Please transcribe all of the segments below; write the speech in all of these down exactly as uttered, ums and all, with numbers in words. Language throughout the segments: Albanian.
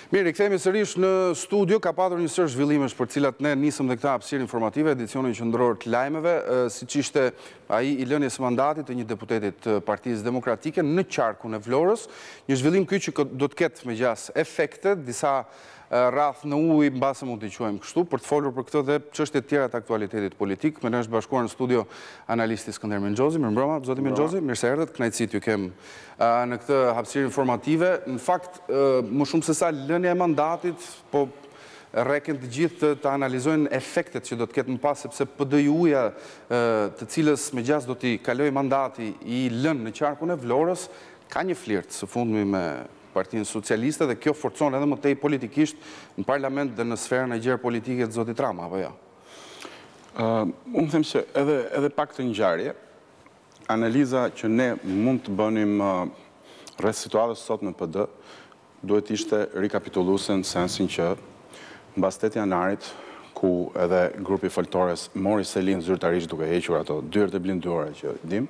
Mirë, kthehemi sërish në studio, ka patur një sër zhvillimesh për cilat ne nisëm dhe këta hapësirë informative, edicionin qendror të lajmeve, siç ishte ai i lënies mandatit të një deputetit të Partisë Demokratike në qarkun e Vlorës, një zhvillim ky që do të ketë megjithas efekte, disa rrath në ujë, mbase mund t'i quajmë kështu, për të folur për këtë dhe çështjet tjera të aktualitetit politik. Me ne është bashkuar në studio analisti Skënder Mengjozi. Mirëmbrëma, zoti Mengjozi, mirë se erdhët, kënaqësi t'ju kem në këtë hapësirë informative. Në fakt, më shumë se sa lënia e mandatit, po rreken të gjithë të analizojnë efektet që do të ketë më pas, sepse P D I U-ja, të cilës megjithas do t'i kalojë mandati i lënë në qarkun e Vlorës, ka një flirt së fundmi me Partinë Socialiste dhe kjo forcon edhe më tej politikisht në parlament dhe në sferën e gjerë politike të zotit Rama, apo jo? Unë them se edhe, edhe pak të ngjarje, analiza që ne mund të bënim rreth situatës sot në P D, duhet ishte rikapitulluese në sensin që mbas tetë janarit, ku edhe grupi foltores mori selin zyrtarisht duke hequr ato dyert e blinduara që dim,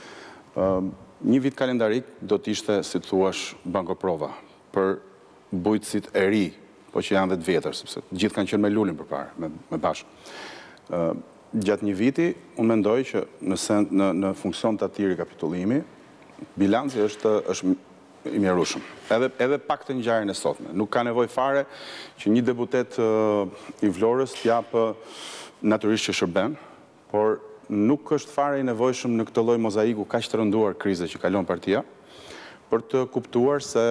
një vit kalendarik do t'ishte, si të thuash, bankoprova për bujqësit e ri, po që janë dhe të vjetër, sepse gjithë kanë qenë me lulin për parë, me, me bashkë. Gjatë një viti, unë mendoj që në, sen, në, në funksion të ati rikapitullimi, bilanci është, është i mjerushëm. Edhe, edhe pak të ngjarjen e sotme. Nuk ka nevojë fare që një deputet uh, i Vlorës t'japë natyrisht që shërben, por nuk është fare i nevojshëm në këtë lloj mozaiku kaq të rënduar krize që kalon partia, për të kuptuar se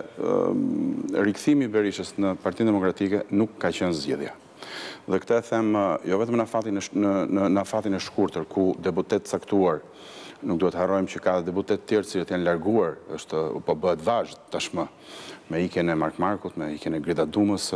um, rikthimi i Berishës në Partinë Demokratike nuk ka qenë zgjedhja. Dhe këtë e them jo vetëm në afatin e, në, në, në afatin e shkurtër, ku deputet caktuar, nuk duhet harrojmë që ka dhe deputet tjerë cilët janë larguar, është po bëhet vazhd tashmë, me ikjen e Mark Markut, me ikjen e Grida Dumës,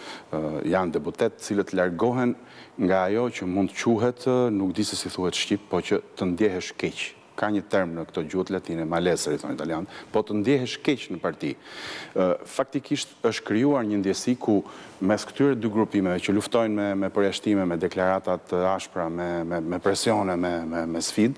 janë deputet cilët largohen nga ajo që mund të quhet, nuk di se si thuhet shqip, po që të ndjehesh keq. Ka një term në këto gjuhët latine, malesër i thonë italian, po të ndjehesh keq në parti. Faktikisht është krijuar një ndjesi ku mes këtyre dy grupimeve që luftojnë me, me përjashtime, me deklaratat ashpra, me, me, me presione, me, me, me sfid,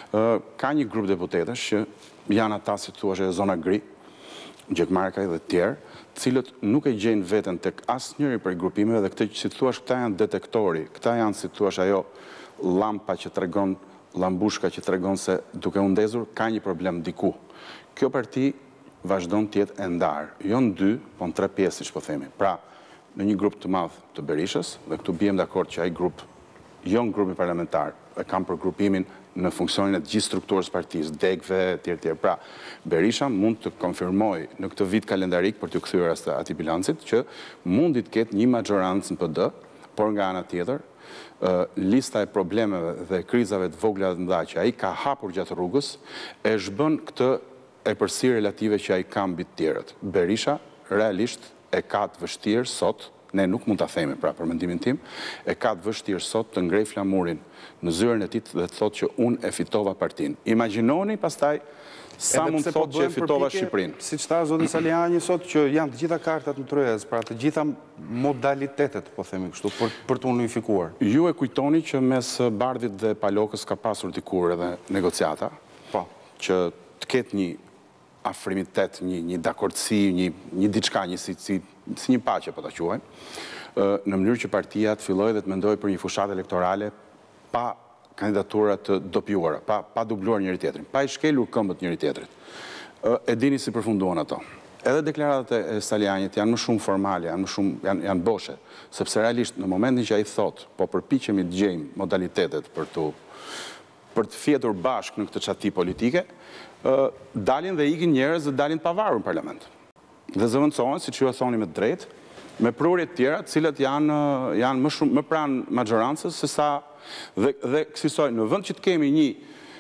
ka një grup deputetësh që janë ata, si thua, e zona gri, Gjekmarkaj dhe tjerë, cilët nuk e gjejnë veten tek asnjëri prej grupimeve dhe këtë, si thua, këta janë detektori, këta janë, si thua, ajo lampa që tregon, lambushka që tregon se duke u ndezur ka një problem diku. Kjo parti vazhdon të jetë e ndarë, jo në dy, po në tre pjesë, siç po themi. Pra, në një grup të madh të Berishës, dhe këtu bijem dakord që ai grup, jo në grupi parlamentar, e kam për grupimin në funksionin e gjithë strukturës partisë, degve, tjerë tjerë. Pra, Berisha mund të konfirmoj në këtë vit kalendarik për të kthyer atij bilancit që mundi të ketë një majorancë në P D, por nga ana tjetër, lista e problemeve dhe krizave të vogla dhe të mëdha që ai ka hapur gjatë rrugës e zhbën këtë e përsi relative që ai ka mbi të tjerët. Berisha realisht e ka të vështirë sot, ne nuk mund ta themi pra për mendimin tim, e ka të vështirë sot të ngrej flamurin në zyrën e tij dhe të thotë që unë e fitova partinë. Imagjinoni pastaj sa mund të thotë që e fitova Shqipërinë. Siç tha zoti Saliani sot që janë të gjitha kartat në tryez, pra të gjitha modalitetet, po themi kështu, për, për të unifikuar. Ju e kujtoni që mes Bardhit dhe Palokës ka pasur dikur edhe negociata, po, që të ketë një afrimitet, një, një dakordsi, një, një diçka, një si, si, si një paqe, po ta quajmë, në mënyrë që partia të fillojë dhe të mendojë për një fushatë elektorale pa kandidatura të dopjuara, pa, pa dubluar njëri tjetrin, pa i shkelur këmbët njëri tjetrit. E dini si përfunduan ato. Edhe deklaratat e Salianit janë më shumë formale, janë më shumë janë, janë boshe, sepse realisht në momentin që ai thot, po përpiqemi të gjejmë modalitetet për të për të fjetur bashkë në këtë çati politike, dalin dhe ikin njerëz dhe dalin pavarur në parlament. Dhe zëvendësohen, siç ju e thoni me të drejtë, me prurje të tjera, të cilat janë janë më shumë më pranë majorancës se sa dhe dhe kësaj në vend që të kemi një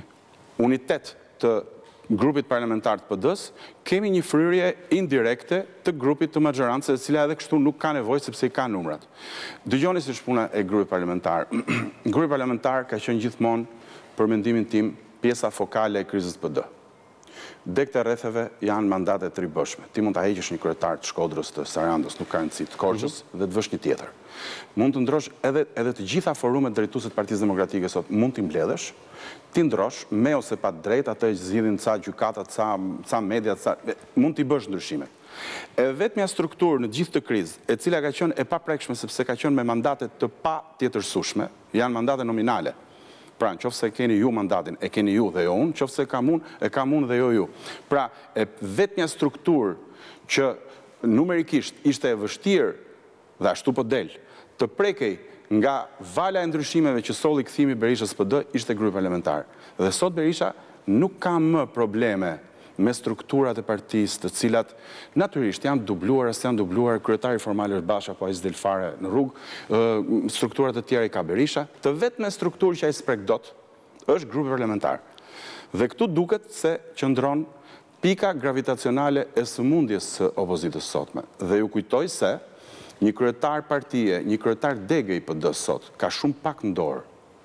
unitet të grupit parlamentar të P D-s, kemi një fryrje indirekte të grupit të majorancës, e cila edhe kështu nuk ka nevojë sepse i ka numrat. Dëgjoni si është puna e grupit parlamentar. Grupi parlamentar ka qenë gjithmonë, për mendimin tim, pjesa fokale e krizës P D. Dek të rretheve janë mandate të ribëshme. Ti mund ta heqësh një kryetar të Shkodrës, të Sarandës, nuk ka rëndësi, të Korçës, dhe të vësh një tjetër. Mund të ndrosh edhe edhe të gjitha forumet drejtuese të Partisë Demokratike sot mund t'i mbledhësh, ti ndrosh me ose pa drejt, atë që zgjidhin ca gjykata, ca ca media, ca mund t'i bësh ndryshimet. E vetëmja strukturë në gjithë të krizë, e cila ka qenë e paprekshme sepse ka qenë me mandate të pa tjetërsueshme, janë mandate nominale. Pra, në qoftë se keni ju mandatin, e keni ju dhe jo unë, qoftë se kam unë, e kam unë dhe jo ju. Pra, e vetëmja strukturë që numerikisht ishte e vështirë dhe ashtu po del, të prekej nga vala e ndryshimeve që solli kthimi Berishës P D, ishte grupi parlamentar. Dhe sot Berisha nuk ka më probleme me strukturat e partisë, të cilat natyrisht janë dubluar, as janë dubluar, kryetari formal është Basha, po ai s'del fare në rrugë, strukturat të tjera i ka Berisha, të vetme strukturë që ai s'prek dot është grupi parlamentar. Dhe këtu duket se qëndron pika gravitacionale e sëmundjes së opozitës sotme. Dhe ju kujtoj se një kryetar partie, një kryetar dege i P D sot, ka shumë pak në dorë,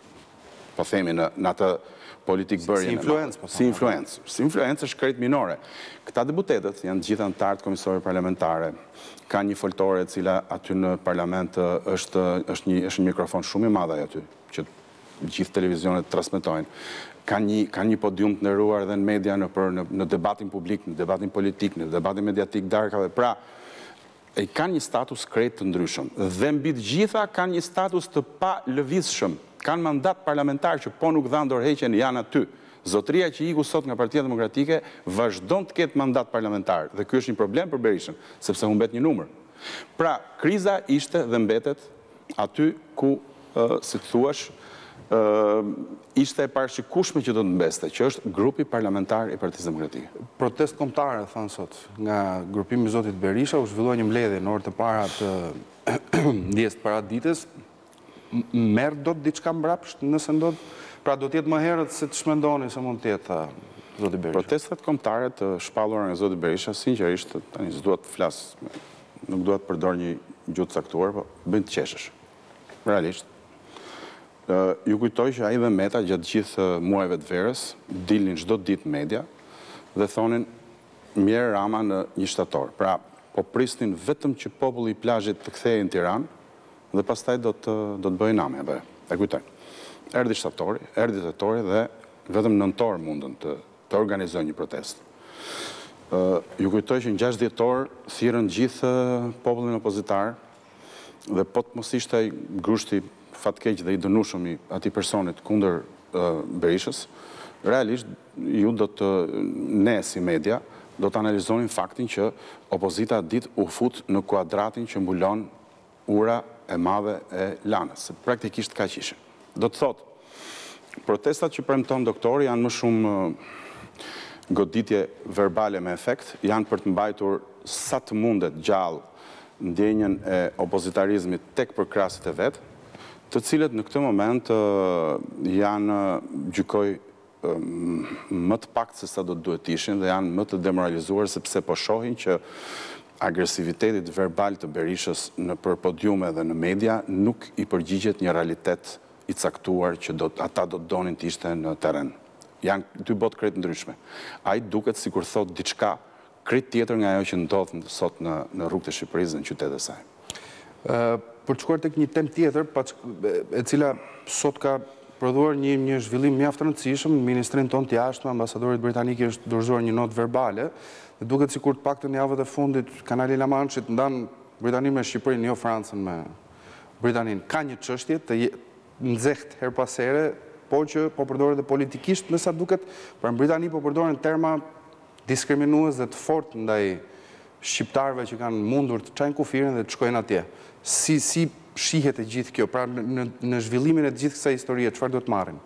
po themi në, në atë politik bërje. Si influencë, po Si influencë. Si influencë është krejt minore. Këta deputetët janë gjithë antarët komisore parlamentare, ka një foltore e cila aty në parlament është, është, një, është një mikrofon shumë i madh aty, që gjithë televizionet transmetojnë. Ka një, ka një podium të nderuar edhe në media në, për, në, në debatin publik, në debatin politik, në debatin mediatik darkave. Pra, e kanë një status krejt të ndryshëm. Dhe mbi të gjitha kanë një status të pa lëvizshëm. Kanë mandat parlamentar që po nuk dhanë dorëheqjen, janë aty. Zotëria që iku sot nga Partia Demokratike vazhdon të ketë mandat parlamentar. Dhe ky është një problem për Berishën, sepse humbet një numër. Pra, kriza ishte dhe mbetet aty ku, uh, si të thuash, uh, ishte e parashikueshme që do të mbeste, që është grupi parlamentar i Partisë Demokratike. Protest kombëtare, thanë sot, nga grupimi i zotit Berisha, u zhvillua një mbledhje në orë të para të ndjes të paraditës. Merë do të diçka mbrapsht nëse ndodh? Pra do t'jetë më herët se të shmendoni se mund t'jetë, tha zoti Berisha. Protestat kombëtare të shpallura nga zoti Berisha, sinqerisht, tani s'dua të flas, nuk dua të përdor një gjuhë të caktuar, po bëjnë të qeshësh. Realisht. Uh, ju kujtoj që ai dhe Meta gjatë gjithë muajve të verës dilnin çdo ditë media dhe thonin mirë Rama në një shtator. Pra, po prisnin vetëm që populli i plazhit të kthehej në Tiranë dhe pastaj do të do të bëjnë name apo. E kujtoj. Erdhi shtatori, erdhi tetori dhe vetëm nëntor mundën të të organizojnë një protestë. Uh, ju kujtoj që në gjashtë dhjetor thirrën gjithë popullin opozitar dhe po të mos ishte ai grushti fatkeq dhe i dënueshëm i atij personit kundër uh, Berishës, realisht ju do të ne si media do të analizonin faktin që opozita ditë u fut në kuadratin që mbulon ura e madhe e lanës. Praktikisht kaq ishin. Do të thotë, protestat që premton doktori janë më shumë goditje verbale me efekt, janë për të mbajtur sa të mundet gjallë ndjenjen e opozitarizmit tek përkrasit e vet, të cilët në këtë moment janë gjykoj më të pak se sa do të duhet ishin dhe janë më të demoralizuar sepse po shohin që agresivitetit verbal të Berishës në për podiume dhe në media nuk i përgjigjet një realitet i caktuar që do, ata do të donin të ishte në terren. Janë dy botë krejt ndryshme. Ai duket sikur thot diçka krejt tjetër nga ajo që ndodh sot në, në rrugët e Shqipërisë dhe në qytetet e saj. Uh, për të shkuar tek një temë tjetër, e cila sot ka prodhuar një, një zhvillim mjaft të rëndësishëm, në ministrin ton të jashtëm, ambasadorit britanik është dorëzuar një notë verbale, dhe duket sikur të paktën javët e fundit kanali La Manche ndan Britaninë me Shqipërinë, jo Francën me Britaninë. Ka një çështje të nxehtë her pas here, po që po përdoret dhe politikisht, me sa duket, për në Britani po përdoren terma diskriminues dhe të fortë ndaj shqiptarëve që kanë mundur të çajnë kufirin dhe të shkojnë atje. Si si shihet e gjithë kjo, pra në, në zhvillimin e të gjithë kësaj historie, çfarë do të marrin?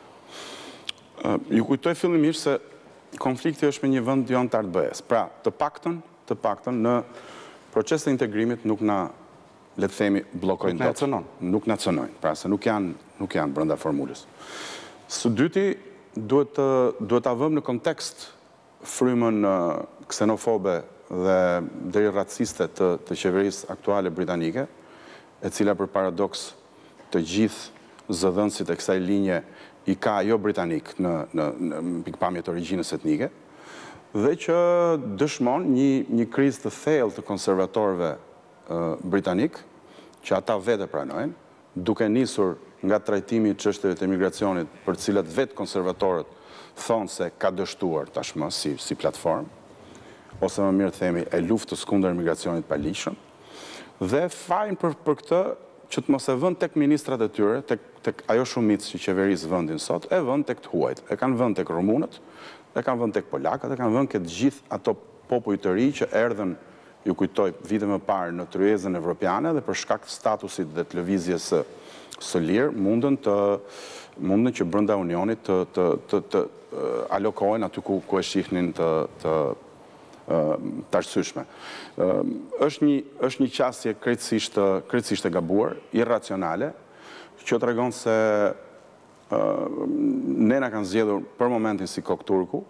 Uh, ju kujtoj fillimisht se konflikti është me një vend jo antar të B E-s. Pra, të paktën, të paktën në proces të integrimit nuk na, le të themi, bllokojnë dot. Nuk na cënojnë. Pra, se nuk janë, nuk janë brenda formulës. Së dyti, duhet të duhet ta vëmë në kontekst frymën uh, ksenofobe dhe deri raciste të, të qeverisë aktuale britanike, e cila për paradoks të gjithë zëdhënësit e kësaj linje i ka jo britanik në, në, në pikpamje të origjinës etnike, dhe që dëshmon një, një krizë të thellë të konservatorëve uh, britanik, që ata vetë pranojnë, duke nisur nga trajtimi i çështjeve të emigracionit, për cilat vetë konservatorët thonë se ka dështuar tashmë si, si platformë, ose më mirë themi e luftës kundër migracionit pa ligjshëm, dhe fajin për, për këtë që të mos e vënd tek ministrat e tyre, tek, tek ajo shumicë që qeverisë vendin sot, e vënd tek të huajt. E kanë vënd tek rumunët, e kanë vënd tek polakët, e kanë vënd këtë gjithë ato popuj të ri që erdhen, ju kujtoj, vite më parë në tryezën evropiane dhe për shkak të statusit dhe të lëvizjes së lirë, mundën të mundën që brenda unionit të, të, të, të alokohen aty ku, ku e shihnin të, të të arsyeshme. Është një, është një qasje krejtësisht, krejtësisht e gabuar, irracionale, që tregon se ne na kanë zgjedhur për momentin si kokë turku,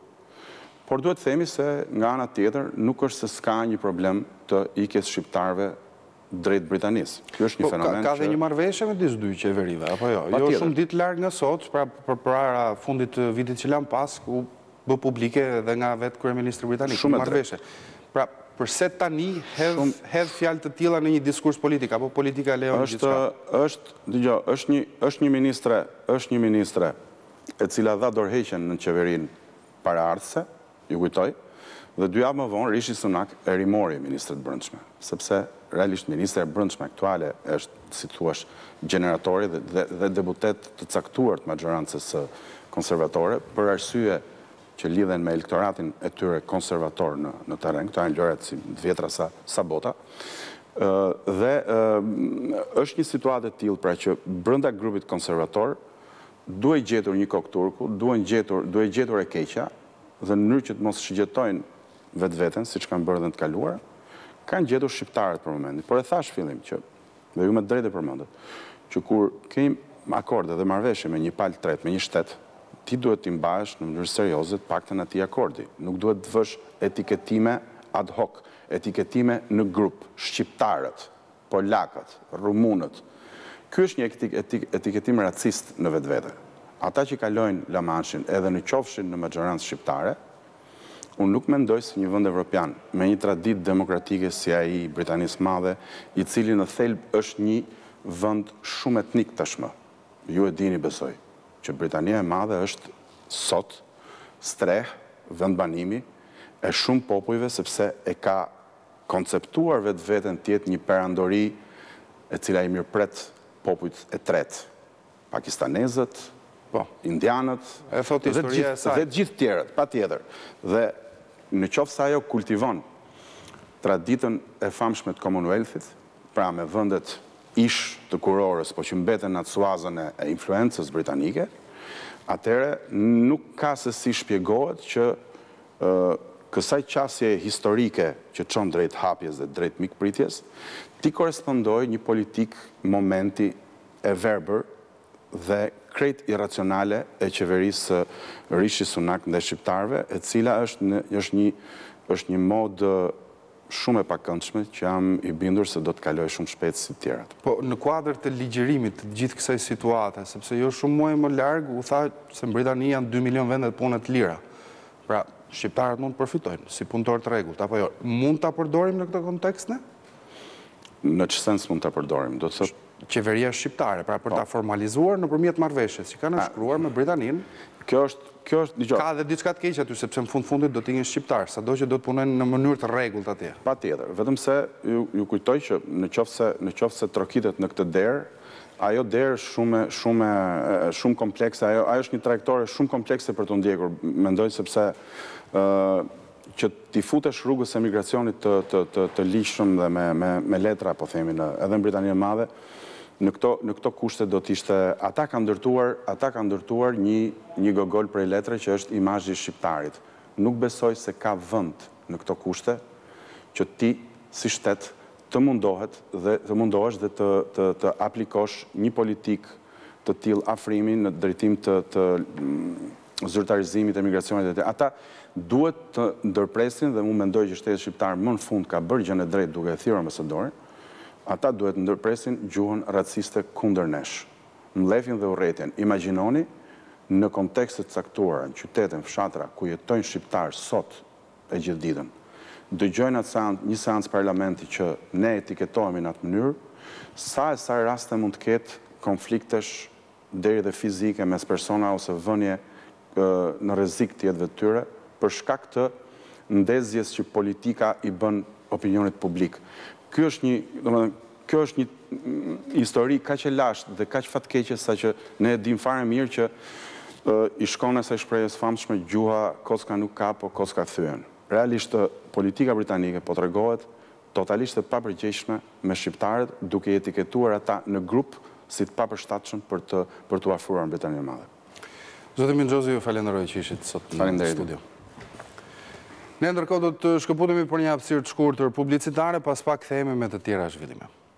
por duhet të themi se nga ana tjetër nuk është se s'ka një problem të ikjes shqiptarëve drejt Britanisë. Ky është një po, fenomen ka, ka që... dhe një marrëveshje me disë dy qeverive, apo jo? Pa jo tjetër. shumë ditë larg nga sot, pra për para fundit të vitit që lan pas, ku bë publike dhe nga vetë kryeministri britanik. Shumë e marrëveshje. Pra, përse tani hedh, hedh fjalë të tilla në një diskurs politik, apo politika lejon gjithçka? Është, dëgjoj, është një është një ministre, është një ministre e cila dha dorëheqjen në qeverinë paraardhëse, ju kujtoj, dhe dy javë më vonë Rishi Sunak e rimori ministrët brendshme, sepse realisht ministra e brendshme aktuale është, si thuash, generatori dhe, dhe, dhe deputet të caktuar të majorancës konservatore për arsye që lidhen me elektoratin e tyre konservator në, në terren, këto janë lojrat si vjetra sa, sa bota, uh, dhe uh, është një situatë e tillë pra që brenda grupit konservator duhet gjetur një kokë turku, duhet gjetur, duhet gjetur e keqja, dhe në mënyrë që të mos shigjetojnë vetveten, siç kanë bërë dhe në të kaluara, kanë gjetur shqiptarët për momentin. Por e thash fillim që, dhe ju me drejtë e përmendet, që kur kemi akorde dhe marrëveshje me një palë tret, me një shtet, ti duhet t'i mbash në mënyrë serioze të paktën atij akordi. Nuk duhet të vësh etiketime ad hoc, etiketime në grup, shqiptarët, polakët, rumunët. Ky është një etik, etik, etiketim racist në vetvete. Ata që kalojnë La Manshin edhe në qofshin në majorancë shqiptare, unë nuk mendoj se një vend evropian me një traditë demokratike si ai i Britanisë Madhe, i cili në thelb është një vend shumë etnik tashmë. Ju e dini besoj që Britania e Madhe është sot streh, vend banimi e shumë popujve sepse e ka konceptuar vetë vetën tjetë një perandori e cila i mirëpret popujt e tretë. Pakistanezët, po, indianët, e thot historia e saj. Dhe gjithë tjerët, pa tjetër. Dhe në qoftë se ajo kultivon traditën e famshme të Commonwealthit, pra me vendet ish të kurorës, po që mbeten në atë suazën e influencës britanike, atëre nuk ka se si shpjegohet që uh, kësaj qasje historike që çon drejt hapjes dhe drejt mikpritjes, ti korespondoj një politik momenti e verbër dhe krejt irracionale e qeverisë Rishi Sunak ndaj shqiptarëve, e cila është në, është një është një mod shumë e pakëndshme që jam i bindur se do të kaloj shumë shpejt si të tjerat. Po, në kuadër të ligjërimit të gjithë kësaj situate, sepse jo shumë muaj më larg u tha se në Britani janë dy milion vende të pune të lira. Pra, shqiptarët mund të përfitojnë si punëtor të rregullt, apo jo? Mund ta përdorim në këtë kontekst ne? Në çë sens mund ta përdorim? Do të thotë qeveria shqiptare, pra për ta formalizuar nëpërmjet marrëveshjes që kanë nënshkruar me Britaninë. Kjo është Kjo është, dëgjoj. Ka edhe diçka të keqe aty, sepse në fund fundit do të jenë shqiptar, sado që do të punojnë në mënyrë të rregullt atje. Patjetër, vetëm se ju, ju kujtoj që në qoftë se në qoftë se trokitet në këtë derë, ajo derë shumë shumë shumë komplekse, ajo ajo është një trajektore shumë komplekse për të ndjekur. Mendoj sepse ë uh, që ti futesh rrugës së emigracionit të të të, të ligjshëm dhe me me me letra, po themi, në edhe në Britaninë e Madhe, në këto në këto kushte do të ishte ata kanë ndërtuar, ata kanë ndërtuar një një gogol prej letre që është imazhi i shqiptarit. Nuk besoj se ka vend në këto kushte që ti si shtet të mundohet dhe të mundohesh dhe të të të aplikosh një politikë të tillë afrimi në drejtim të të zyrtarizimit, emigracionit e të. Ata duhet të ndërpresin dhe unë mendoj që shteti shqiptar më në fund ka bërë gjën e drejtë duke e thirrur ambasadorin. Ata duhet ndërpresin gjuhën raciste kundër nesh. Mlefin dhe urrëtitjen. Imagjinoni në kontekste të caktuara, në qytete, në fshatra ku jetojnë shqiptarë sot e gjithë ditën, dëgjojnë atë një seancë parlamenti që ne etiketohemi në atë mënyrë, sa e sa raste mund të ketë konfliktesh deri dhe fizike mes persona ose vënje në rrezik të jetëve të tyre për shkak të ndezjes që politika i bën opinionit publik. Ky është një, domethënë, kjo është një histori kaq e lashtë dhe kaq fatkeqe sa që ne e dim fare mirë që i shkon asaj shprehjes famshme gjuha koska nuk ka, po koska thyen. Realisht politika britanike po tregohet totalisht e papërgjegjshme me shqiptarët, duke etiketuar ata në grup si të papërshtatshëm për të për të afruar në Britaninë e Madhe. Zoti Mingjozi, ju falenderoj që ishit sot në studio. Ne ndërkohë do të shkëputemi për një hapësirë të shkurtër publicitare, pas pak kthehemi me të tjera zhvillime.